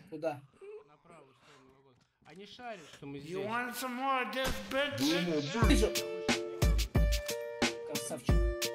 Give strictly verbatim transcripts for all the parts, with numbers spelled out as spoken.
Куда? На правую сторону вагона. Они шарят, что мы здесь. Вижу. Красавчик.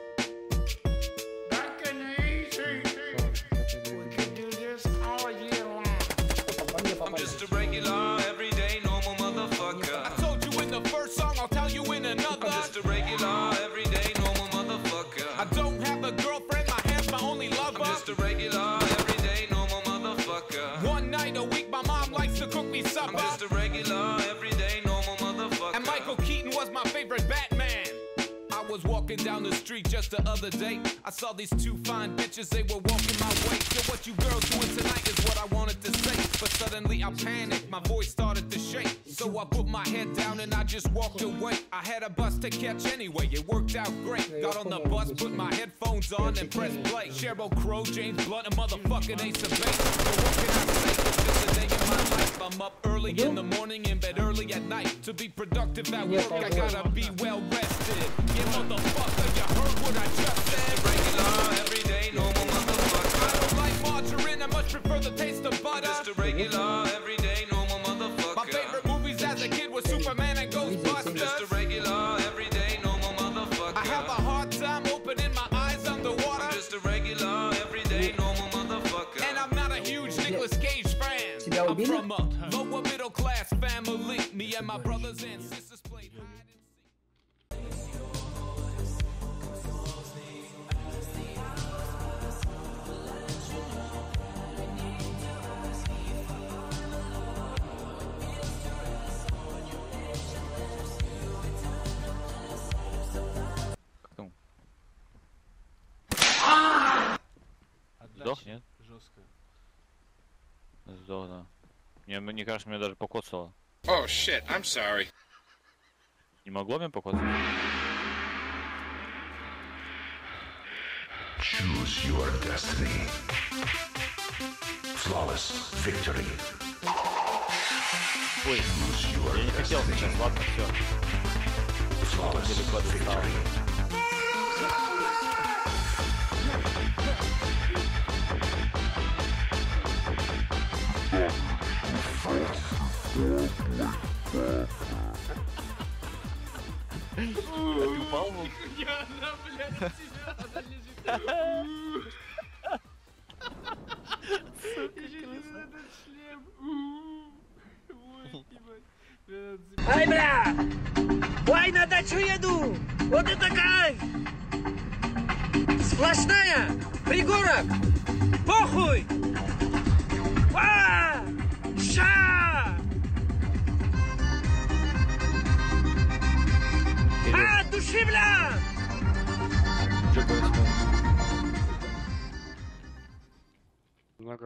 I'm just a regular, everyday, normal motherfucker. I told you in the first song, I'll tell you in another. I'm just a regular, everyday, normal motherfucker. I don't have a girlfriend, my hand's my only lover. I'm just a regular, everyday, normal motherfucker. One night a week, my mom likes to cook me supper. I'm just a regular, everyday, normal motherfucker. And Michael Keaton was my favorite Batman. I was walking down the street just the other day. I saw these two fine bitches, they were walking my way. So what you girls doing tonight is what I wanted to say. But suddenly I panicked, my voice started to shake. So I put my head down and I just walked away. I had a bus to catch anyway, it worked out great. Got on the bus, put my headphones on and pressed play. Sheryl Crow, James Blunt, and motherfucking Ace of Base. So what can I say? It's just a day in my life. I'm up early in the morning, in bed early at night. To be productive at work, I gotta be well rested. Yeah, motherfucker, you heard what I just said. Regular, everyday, normal motherfucker. I don't like margarine, I much prefer the taste of butter. Just a regular, everyday, normal motherfucker. My favorite movies as a kid were Superman and Ghostbusters. I'm just a regular, everyday, normal motherfucker. I have a hard time opening my eyes underwater. I'm just a regular, everyday, normal motherfucker. And I'm not a huge Nicolas Cage fan. I'm from a lower middle class family. Me and my brothers and sisters played hide and seek. Сдох, нет? Жестко. Сдох, да. Мне, мне кажется, меня даже покоцало. Oh shit, I'm sorry. Не могло меня покоцать? Choose your destiny. Flawless victory. Ой, Choose your я не хотел destiny. сейчас, ладно, все. Flawless Далеко достал. victory. Ты упал? Я, она, блядь, тебя, она лежит. Лежит на этот шлем. Ой, ебать. Ай, бля! Ой, на дачу еду! Вот это кайф! Сплошная! Пригорок! Похуй! А! Ша! А, от души, бля! Что происходит? Много.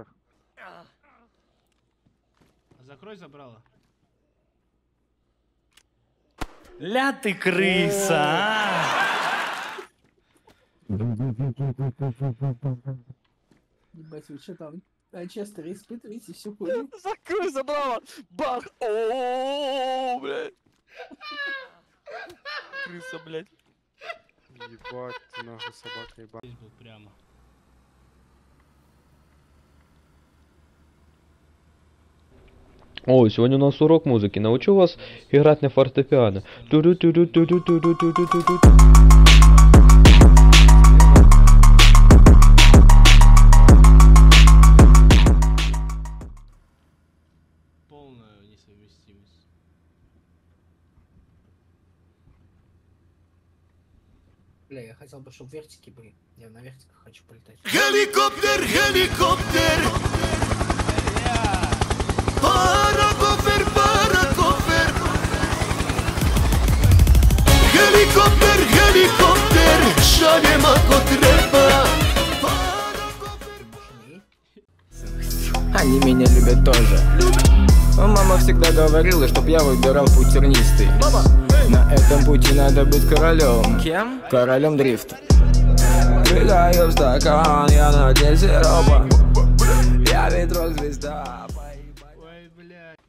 Закрой забрала. Ля ты крыса, а! Ебать, вы что там? Честер, испытываете всю хуйню? Закрой забрала! Бах! О, блядь! Крыса, блядь. Ебать, ты нахуй собака, ебать. Здесь был прямо. О, сегодня у нас урок музыки. Научу вас играть на фортепиано. Ту-ду-ту-ду-ту-ду-ту-ду-ту-ду. Полная несовместимость. Бля, я хотел бы, чтобы вертики были. Я на вертиках хочу полетать. Helicopter, helicopter. Paracofer, paracofer. Helicopter, helicopter. Šaljem ako treba. Они меня любят тоже. Но мама всегда говорила, чтоб я выбирал путь тернистый. На этом пути надо быть королем. Кем? Королем дрифта. Прыгаю в стакан, я надел сиропа. Я ветрок звезда. Ой, блядь.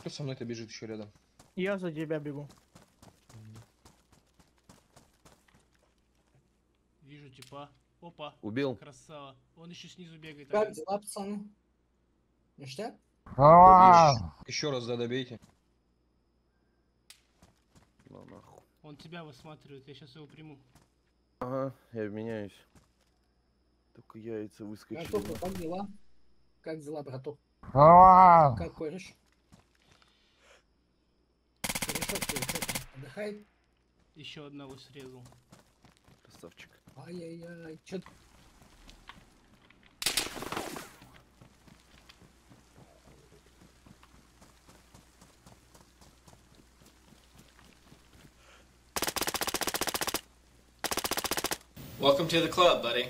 Кто со мной-то бежит еще рядом? Я за тебя бегу. Вижу типа. Опа. Убил. Красава. Он еще снизу бегает. Как дела, пацаны? Ништяк? Еще раз, да, добейте. Он тебя высматривает, я сейчас его приму. Ага, я обменяюсь. Только яйца выскочили. Братуха, как дела? Как дела, братух? Как кореш? Корешок, корешок, отдыхай. Еще одного срезал. Красавчик. Ай-яй-яй, чё ты? Welcome to the club, buddy.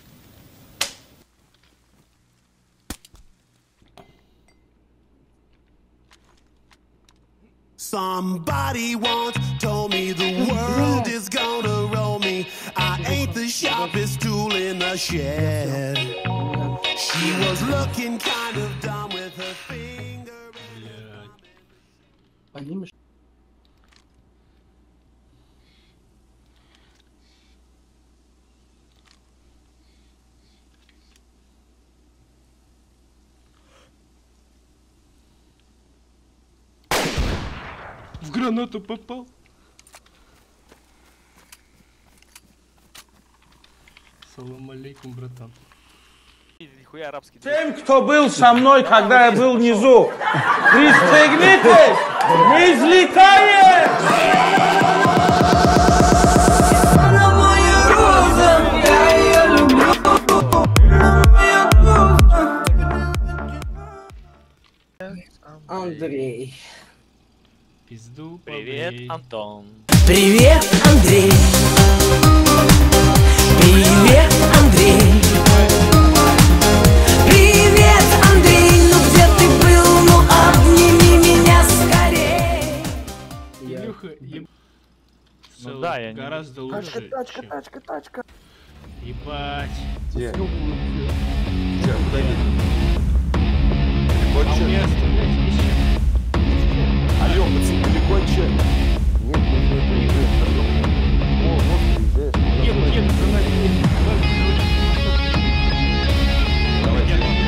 Somebody once told me the world is gonna roll me. I ain't the sharpest tool in the shed. She was looking kind of dumb with her finger. Поднимешь? В гранату попал. Салам алейкум, братан. Нихуя арабский. Тем, кто был со мной, когда я был внизу, пристегнитесь, не взлетает! Она моя роза, я ее люблю. Андрей. Пизду. Привет, Антон. Привет, Андрей. Привет, Андрей. Привет, Андрей. Ну где ты был? Ну обними меня скорее. Илюха, еб... Ну да, я не... Гораздо лучше. Тачка, тачка, тачка, тачка. Ебать. Где? Ну, Где? Куда едет? а у меня оставлять нечего. Алло, пацаны, далеконче. Нет, нет, нет, приезжаешь, Артём. О, вот приезжаешь. Еду, еду, гранату. Давай,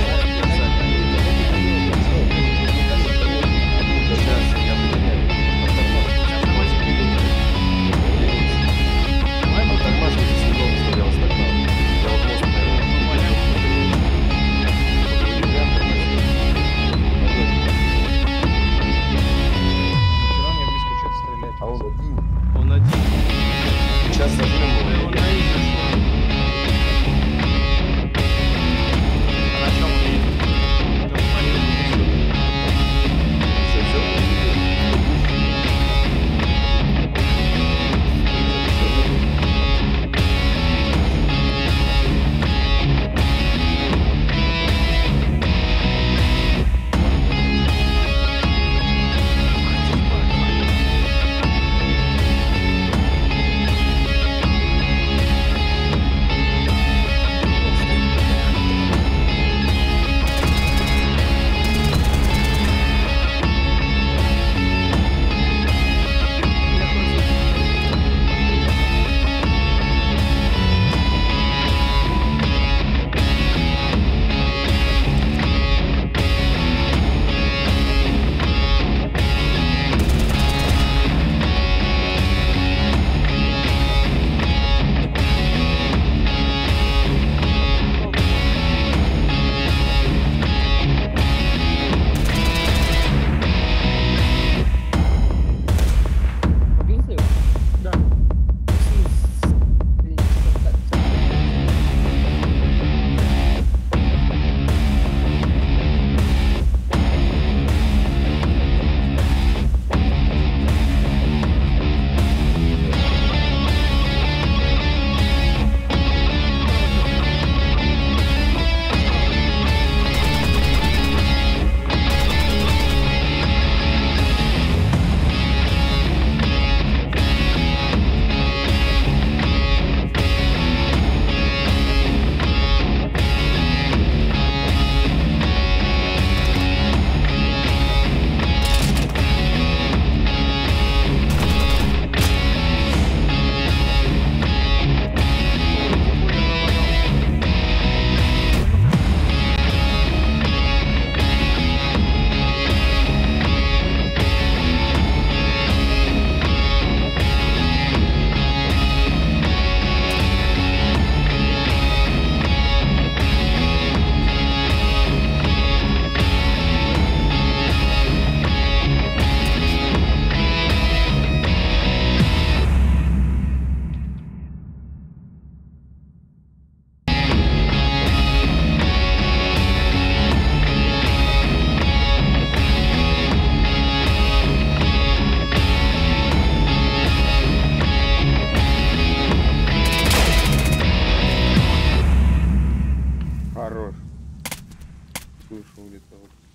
сейчас я поменяю. Давай мы так машем, если долго, что я вас догнал. Я вот мост, наверное. слышал где-то вот.